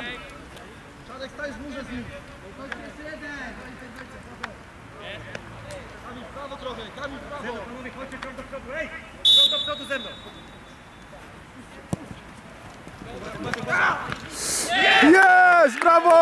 Czadek, stajesz w murze z nim. Kamil w prawo trochę, Kamil w prawo. Panowie, chodźcie krok do przodu, ej! Krok do przodu ze mną. Jest! Brawo!